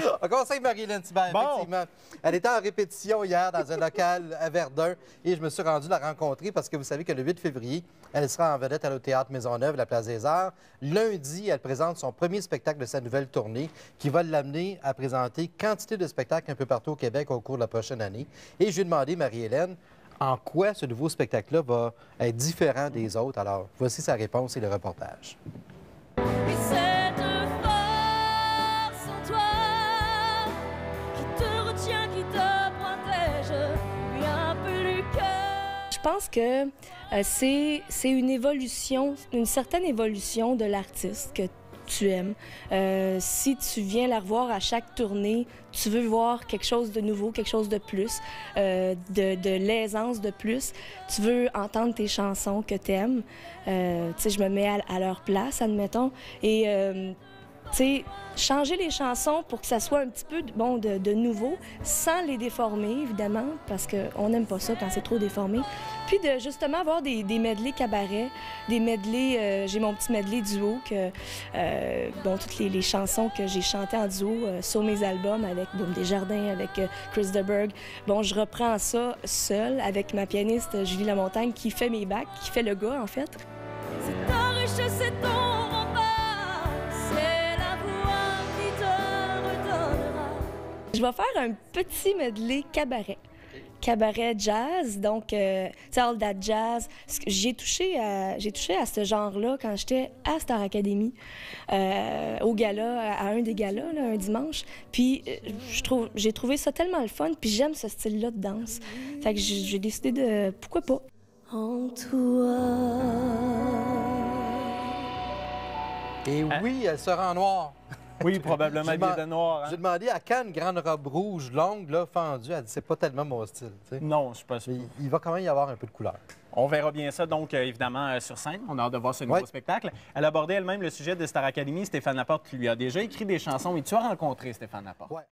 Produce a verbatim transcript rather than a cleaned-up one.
On commence avec Marie-Hélène Thibert, Bon. effectivement. Elle était en répétition hier dans un local à Verdun et je me suis rendu la rencontrer parce que vous savez que le huit février, elle sera en vedette au Théâtre Maisonneuve, la Place des Arts. Lundi, elle présente son premier spectacle de sa nouvelle tournée qui va l'amener à présenter quantité de spectacles un peu partout au Québec au cours de la prochaine année. Et je lui ai demandé, Marie-Hélène, en quoi ce nouveau spectacle-là va être différent des autres. Alors, voici sa réponse et le reportage. Et cette force en toi qui te retient, qui te protège bien plus que... Je pense que euh, c'est c'est une évolution, une certaine évolution de l'artiste que tu aimes. Euh, si tu viens la revoir à chaque tournée, tu veux voir quelque chose de nouveau, quelque chose de plus, euh, de, de l'aisance de plus. Tu veux entendre tes chansons que tu aimes. Euh, tu sais, je me mets à, à leur place, admettons. Et, euh, tu sais, changer les chansons pour que ça soit un petit peu bon, de, de nouveau, sans les déformer, évidemment, parce qu'on n'aime pas ça quand c'est trop déformé. Puis de justement avoir des, des medleys cabaret, des medleys, euh, j'ai mon petit medley duo, que, euh, bon, toutes les, les chansons que j'ai chantées en duo euh, sur mes albums avec Boom Desjardins, avec euh, Chris DeBerg. Bon, je reprends ça seule avec ma pianiste Julie Lamontagne qui fait mes backs, qui fait le gars, en fait. C'est ta richesse, c'est ton rempart, c'est la voix qui te redonnera. Je vais faire un petit medley cabaret. Cabaret jazz, donc, euh, tu sais, all that jazz. J'ai touché à, j'ai touché à ce genre-là quand j'étais à Star Academy, euh, au gala, à un des galas, là, un dimanche. Puis, euh, je trouve, j'ai trouvé ça tellement le fun, puis j'aime ce style-là de danse. Fait que j'ai j'ai décidé de, pourquoi pas. En toi. Et oui, elle sera en noir. Oui, probablement J'ai bien demandé- de noir. hein. J'ai demandé à Cannes, une grande robe rouge, longue, là, fendue. Elle dit c'est pas tellement mon style. tu sais. Non, je suis pas sûr. Mais il va quand même y avoir un peu de couleur. On verra bien ça, donc, euh, évidemment, euh, sur scène. On a hâte de voir ce nouveau Ouais. spectacle. Elle abordait elle-même le sujet de Star Academy. Stéphane Laporte qui lui a déjà écrit des chansons. Et tu as rencontré Stéphane Laporte. Ouais.